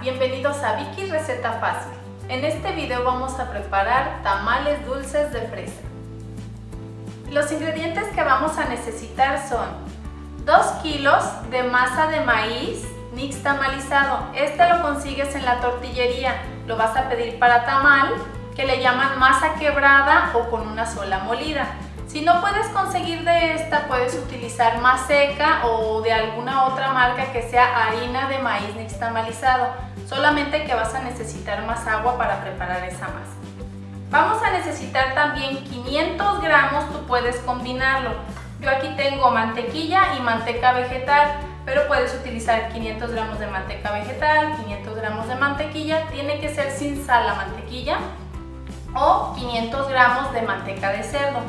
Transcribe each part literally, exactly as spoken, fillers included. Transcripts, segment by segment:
bienvenidos a Vicky Receta Fácil. En este video vamos a preparar tamales dulces de fresa. Los ingredientes que vamos a necesitar son dos kilos de masa de maíz nixtamalizado. Este lo consigues en la tortillería, lo vas a pedir para tamal, que le llaman masa quebrada o con una sola molida. Si no puedes conseguir de esta, puedes utilizar más seca o de alguna otra marca que sea harina de maíz nixtamalizado, solamente que vas a necesitar más agua para preparar esa masa. Vamos a necesitar también quinientos gramos, tú puedes combinarlo. Yo aquí tengo mantequilla y manteca vegetal, pero puedes utilizar quinientos gramos de manteca vegetal, quinientos gramos de mantequilla, tiene que ser sin sal la mantequilla, o quinientos gramos de manteca de cerdo.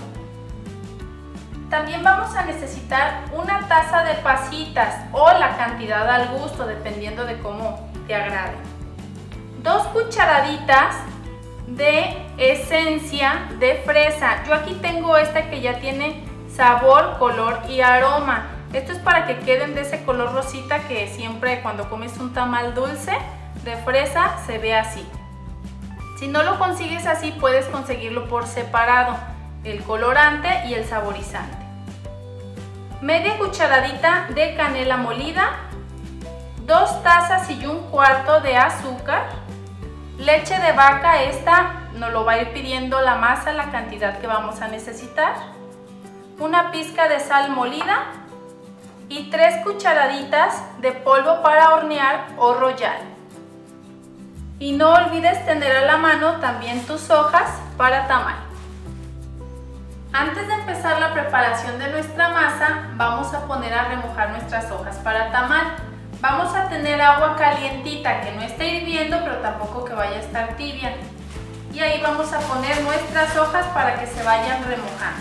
También vamos a necesitar una taza de pasitas o la cantidad al gusto, dependiendo de cómo te agrade. Dos cucharaditas de esencia de fresa. Yo aquí tengo esta que ya tiene sabor, color y aroma. Esto es para que queden de ese color rosita que siempre cuando comes un tamal dulce de fresa se ve así. Si no lo consigues así, puedes conseguirlo por separado, el colorante y el saborizante. Media cucharadita de canela molida, dos tazas y un cuarto de azúcar, leche de vaca, esta nos lo va a ir pidiendo la masa, la cantidad que vamos a necesitar, una pizca de sal molida y tres cucharaditas de polvo para hornear o rollar. Y no olvides tener a la mano también tus hojas para tamal. Antes de empezar la preparación de nuestra masa, vamos a poner a remojar nuestras hojas para tamal. Vamos a tener agua calientita que no esté hirviendo, pero tampoco que vaya a estar tibia. Y ahí vamos a poner nuestras hojas para que se vayan remojando.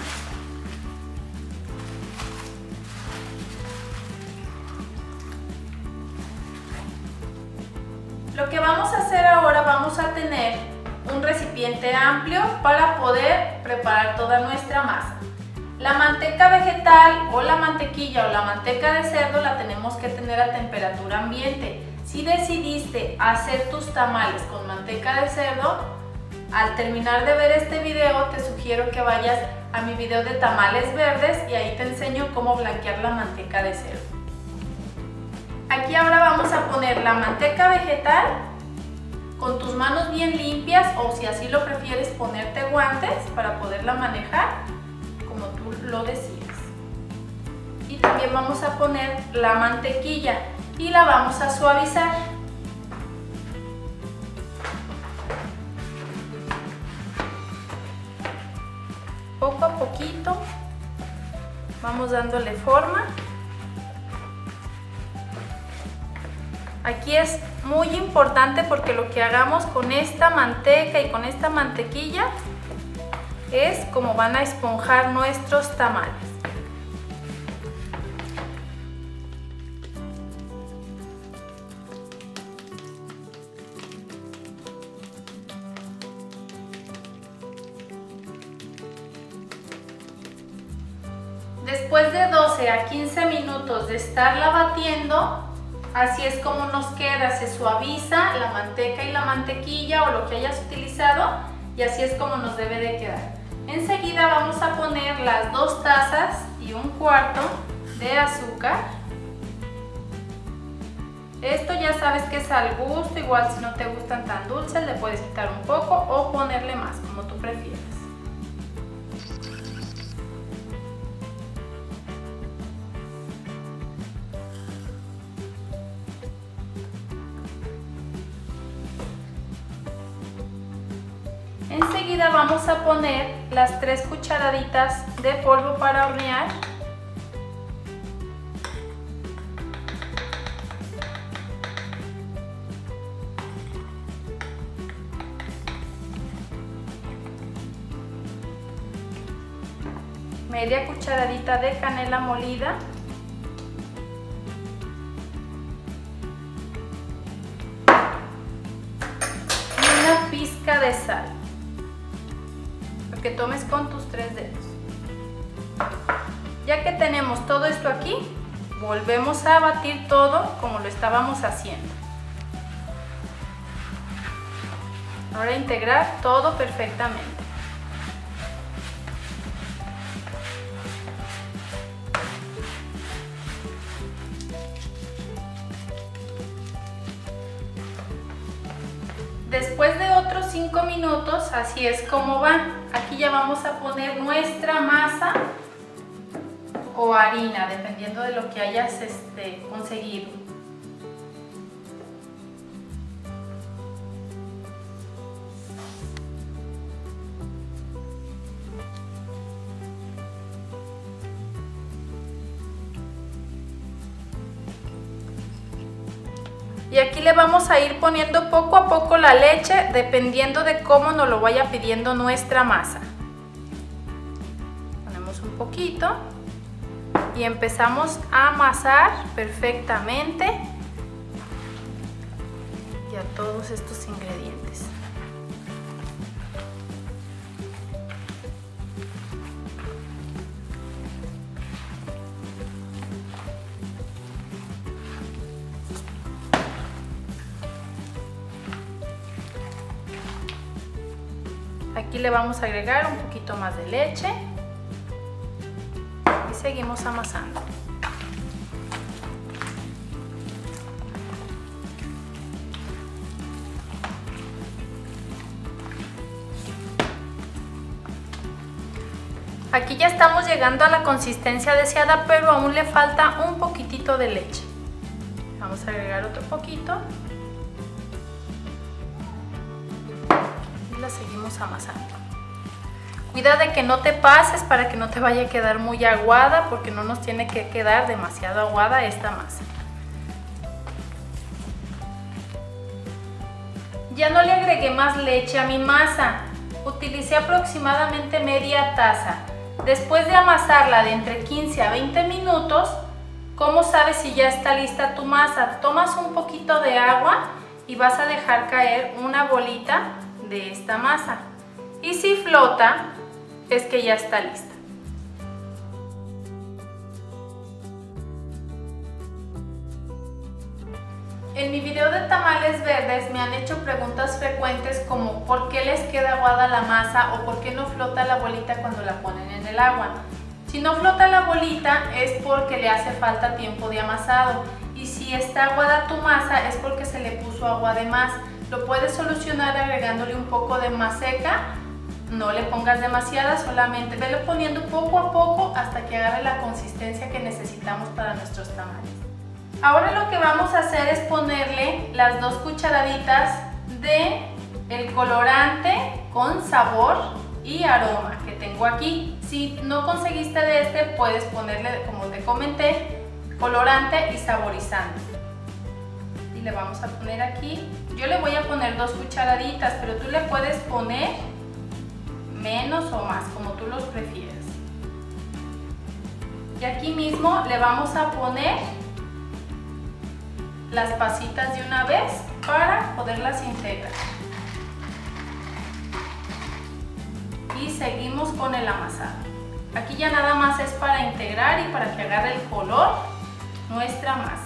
Lo que vamos a hacer ahora, vamos a tener un recipiente amplio para poder preparar toda nuestra masa. La manteca vegetal o la mantequilla o la manteca de cerdo la tenemos que tener a temperatura ambiente. Si decidiste hacer tus tamales con manteca de cerdo, al terminar de ver este video te sugiero que vayas a mi video de tamales verdes y ahí te enseño cómo blanquear la manteca de cerdo. Aquí ahora vamos a poner la manteca vegetal con tus manos bien limpias, o si así lo prefieres, ponerte guantes para poderla manejar como tú lo decidas. Y también vamos a poner la mantequilla y la vamos a suavizar. Poco a poquito vamos dándole forma. Aquí es muy importante porque lo que hagamos con esta manteca y con esta mantequilla es como van a esponjar nuestros tamales. Después de doce a quince minutos de estarla batiendo, así es como nos queda, se suaviza la manteca y la mantequilla o lo que hayas utilizado y así es como nos debe de quedar. Enseguida vamos a poner las dos tazas y un cuarto de azúcar. Esto ya sabes que es al gusto, igual si no te gustan tan dulces le puedes quitar un poco o ponerle más, como tú prefieras. Enseguida vamos a poner las tres cucharaditas de polvo para hornear. Media cucharadita de canela molida. Y una pizca de sal. Que tomes con tus tres dedos. Ya que tenemos todo esto aquí, volvemos a batir todo como lo estábamos haciendo. Ahora integrar todo perfectamente. Después de otros cinco minutos, así es como va. Aquí ya vamos a poner nuestra masa o harina, dependiendo de lo que hayas este, conseguido. Y aquí le vamos a ir poniendo poco a poco la leche, dependiendo de cómo nos lo vaya pidiendo nuestra masa. Ponemos un poquito y empezamos a amasar perfectamente ya todos estos ingredientes. Aquí le vamos a agregar un poquito más de leche y seguimos amasando. Aquí ya estamos llegando a la consistencia deseada, pero aún le falta un poquitito de leche. Vamos a agregar otro poquito. La seguimos amasando. Cuida de que no te pases para que no te vaya a quedar muy aguada, porque no nos tiene que quedar demasiado aguada esta masa. Ya no le agregué más leche a mi masa, utilicé aproximadamente media taza. Después de amasarla de entre quince a veinte minutos, ¿cómo sabes si ya está lista tu masa? Tomas un poquito de agua y vas a dejar caer una bolita de esta masa, y si flota es que ya está lista. En mi video de tamales verdes me han hecho preguntas frecuentes como ¿por qué les queda aguada la masa o por qué no flota la bolita cuando la ponen en el agua? Si no flota la bolita es porque le hace falta tiempo de amasado, y si está aguada tu masa es porque se le puso agua de más. Lo puedes solucionar agregándole un poco de maseca, no le pongas demasiada, solamente velo poniendo poco a poco hasta que agarre la consistencia que necesitamos para nuestros tamales. Ahora lo que vamos a hacer es ponerle las dos cucharaditas de el colorante con sabor y aroma que tengo aquí. Si no conseguiste de este, puedes ponerle, como te comenté, colorante y saborizante. Y le vamos a poner aquí. Yo le voy a poner dos cucharaditas, pero tú le puedes poner menos o más, como tú los prefieras. Y aquí mismo le vamos a poner las pasitas de una vez para poderlas integrar. Y seguimos con el amasado. Aquí ya nada más es para integrar y para que agarre el color nuestra masa.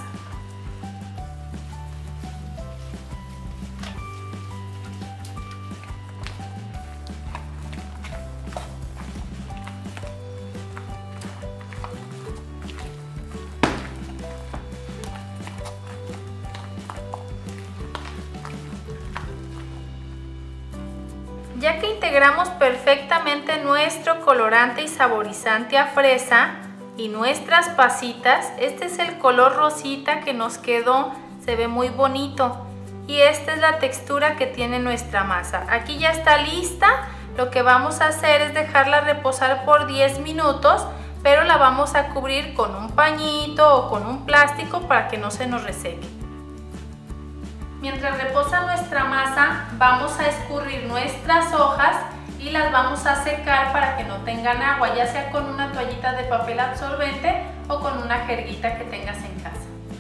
Ya que integramos perfectamente nuestro colorante y saborizante a fresa y nuestras pasitas, este es el color rosita que nos quedó, se ve muy bonito, y esta es la textura que tiene nuestra masa. Aquí ya está lista, lo que vamos a hacer es dejarla reposar por diez minutos, pero la vamos a cubrir con un pañito o con un plástico para que no se nos reseque. Mientras reposa nuestra masa, vamos a escurrir nuestras hojas y las vamos a secar para que no tengan agua, ya sea con una toallita de papel absorbente o con una jerguita que tengas en casa.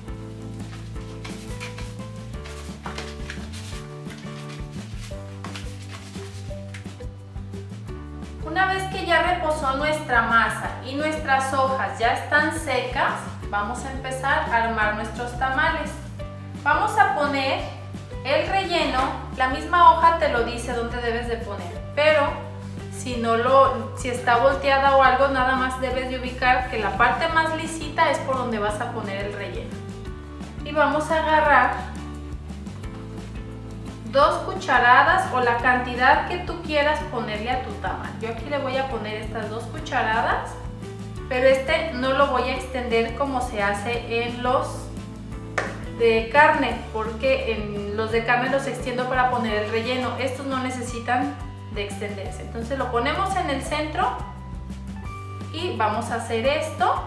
Una vez que ya reposó nuestra masa y nuestras hojas ya están secas, vamos a empezar a armar nuestros tamales. Vamos a poner El relleno, la misma hoja te lo dice dónde debes de poner, pero si no lo, si está volteada o algo, nada más debes de ubicar que la parte más lisita es por donde vas a poner el relleno. Y vamos a agarrar dos cucharadas o la cantidad que tú quieras ponerle a tu tamal. Yo aquí le voy a poner estas dos cucharadas, pero este no lo voy a extender como se hace en los de carne, porque en los de carne los extiendo para poner el relleno. Estos no necesitan de extenderse. Entonces lo ponemos en el centro y vamos a hacer esto.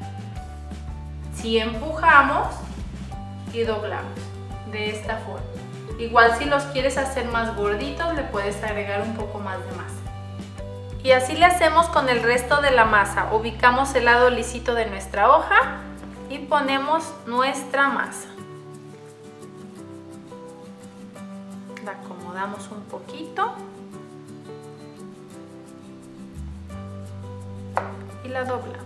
Si empujamos y doblamos de esta forma. Igual si los quieres hacer más gorditos le puedes agregar un poco más de masa. Y así le hacemos con el resto de la masa. Ubicamos el lado lisito de nuestra hoja y ponemos nuestra masa. La acomodamos un poquito y la doblamos.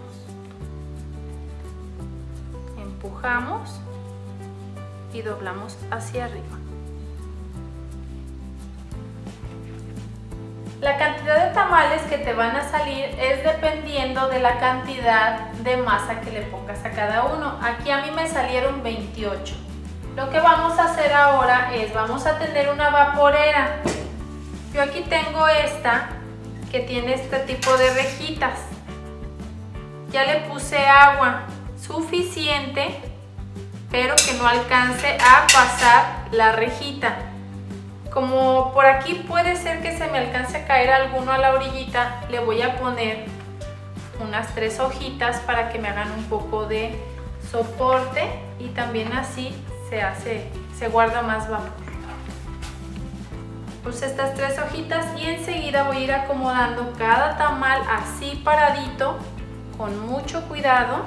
Empujamos y doblamos hacia arriba. La cantidad de tamales que te van a salir es dependiendo de la cantidad de masa que le pongas a cada uno. Aquí a mí me salieron veintiocho. Lo que vamos a hacer ahora es, vamos a tener una vaporera. Yo aquí tengo esta que tiene este tipo de rejitas. Ya le puse agua suficiente, pero que no alcance a pasar la rejita. Como por aquí puede ser que se me alcance a caer alguno a la orillita, le voy a poner unas tres hojitas para que me hagan un poco de soporte y también así se hace, se guarda más vapor. Puse estas tres hojitas y enseguida voy a ir acomodando cada tamal así paradito, con mucho cuidado.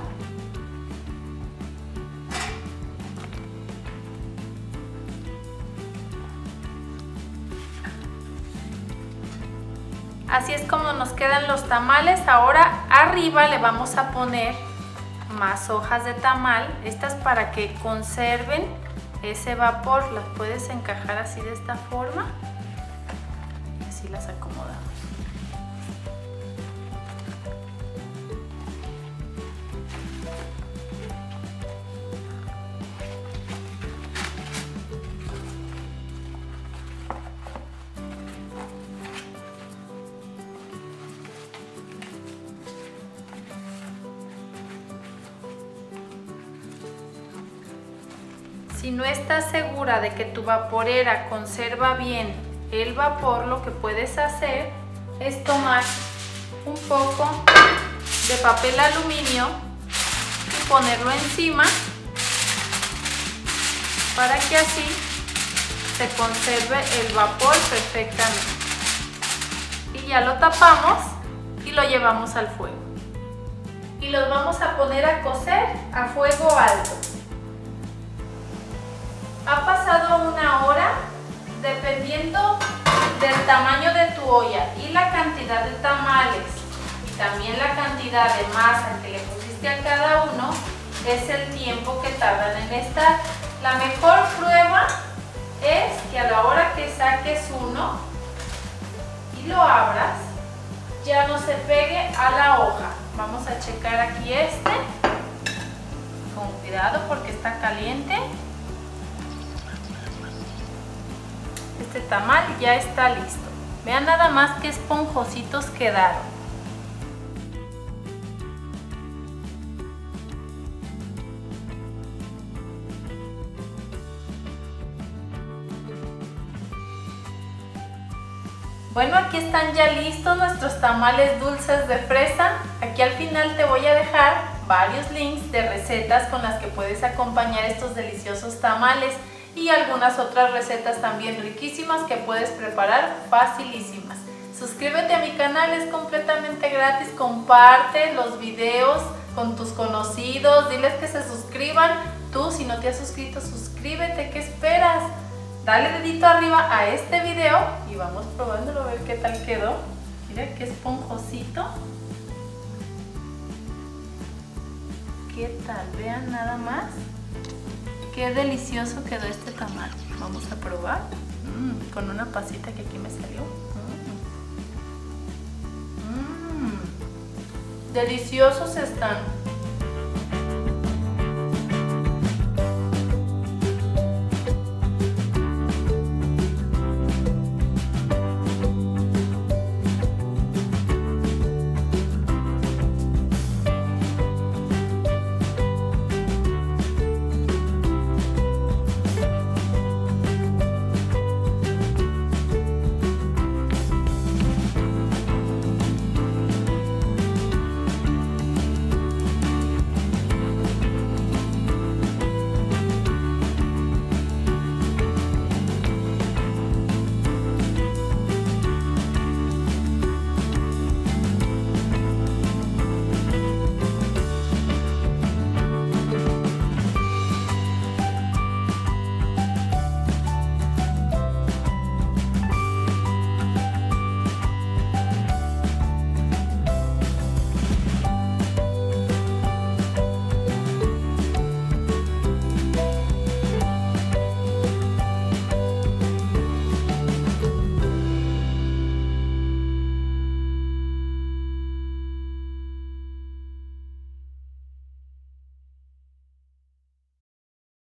Así es como nos quedan los tamales. Ahora arriba le vamos a poner más hojas de tamal, estas para que conserven ese vapor. Las puedes encajar así de esta forma y así las acomodamos. Si no estás segura de que tu vaporera conserva bien el vapor, lo que puedes hacer es tomar un poco de papel aluminio y ponerlo encima para que así se conserve el vapor perfectamente. Y ya lo tapamos y lo llevamos al fuego. Y los vamos a poner a cocer a fuego alto. Ha pasado una hora, dependiendo del tamaño de tu olla y la cantidad de tamales y también la cantidad de masa que le pusiste a cada uno, es el tiempo que tardan en estar. La mejor prueba es que a la hora que saques uno y lo abras, ya no se pegue a la hoja. Vamos a checar aquí este, con cuidado porque está caliente. Este tamal ya está listo. Vean nada más qué esponjositos quedaron. Bueno, aquí están ya listos nuestros tamales dulces de fresa. Aquí al final te voy a dejar varios links de recetas con las que puedes acompañar estos deliciosos tamales y algunas otras recetas también riquísimas que puedes preparar facilísimas. Suscríbete a mi canal, es completamente gratis. Comparte los videos con tus conocidos, diles que se suscriban. Tú, si no te has suscrito, suscríbete, ¿qué esperas? Dale dedito arriba a este video y vamos probándolo a ver qué tal quedó. Mira qué esponjosito. ¿Qué tal? Vean nada más. Qué delicioso quedó este tamal. Vamos a probar. Mm, con una pasita que aquí me salió. Mm. Mm. Deliciosos están.